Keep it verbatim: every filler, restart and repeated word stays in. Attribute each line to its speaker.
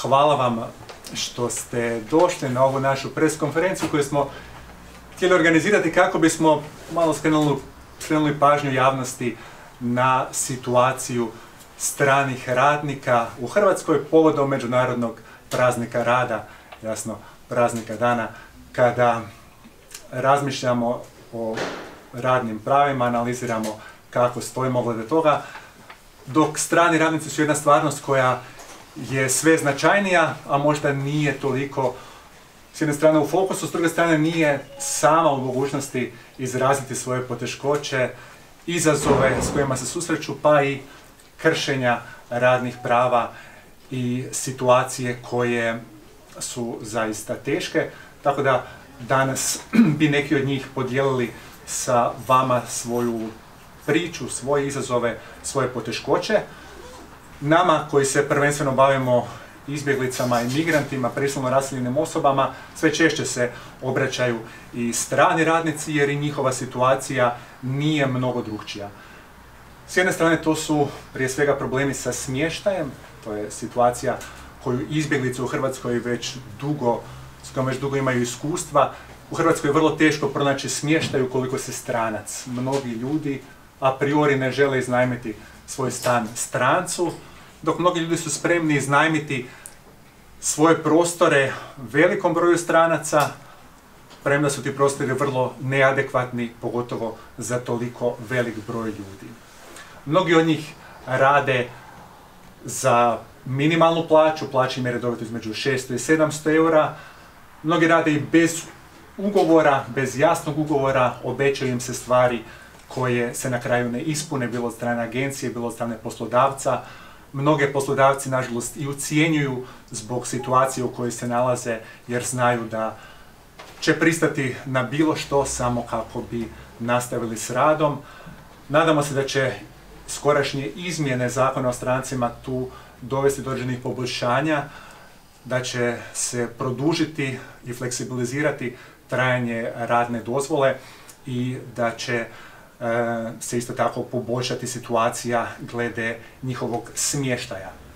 Speaker 1: hvala vam što ste došli na ovu našu pres konferenciju koju smo htjeli organizirati kako bismo malo skrenuli, skrenuli pažnju javnosti na situaciju stranih radnika u Hrvatskoj povodom Međunarodnog praznika rada, jasno praznika dana, kada razmišljamo o radnim pravima, analiziramo kako stojimo glede toga, dok strani radnici su jedna stvarnost koja je sve značajnija, a možda nije toliko s jedne strane u fokusu, s druge strane nije sama u mogućnosti izraziti svoje poteškoće, izazove s kojima se susreću, pa i kršenja radnih prava i situacije koje su zaista teške. Tako da danas bi neki od njih podijelili sa vama svoju priču, svoje izazove, svoje poteškoće. Nama koji se prvenstveno bavimo izbjeglicama i migrantima, prisilno raseljenim osobama, sve češće se obraćaju i strani radnici jer i njihova situacija nije mnogo drukčija. S jedne strane to su prije svega problemi sa smještajem, to je situacija koju izbjeglice u Hrvatskoj već dugo, s kojom već dugo imaju iskustva. U Hrvatskoj je vrlo teško pronaći smještaj ukoliko se stranac. Mnogi ljudi a priori ne žele iznajmiti svoj stan strancu, dok mnogi ljudi su spremni iznajmiti svoje prostore velikom broju stranaca, premda su ti prostori vrlo neadekvatni, pogotovo za toliko velik broj ljudi. Mnogi od njih rade za minimalnu plaću, plaća im je redovito između šesto i sedamsto eura, mnogi rade i bez ugovora, bez jasnog ugovora, obećaju im se stvari koje se na kraju ne ispune, bilo od strane agencije, bilo od strane poslodavca. Mnoge poslodavci, nažalost, i ucjenjuju zbog situacije u kojoj se nalaze, jer znaju da će pristati na bilo što samo kako bi nastavili s radom. Nadamo se da će skorašnje izmjene Zakona o strancima tu dovesti do određenih poboljšanja, da će se produžiti i fleksibilizirati trajanje radne dozvole i da će se isto tako poboljšati situacija glede njihovog smještaja.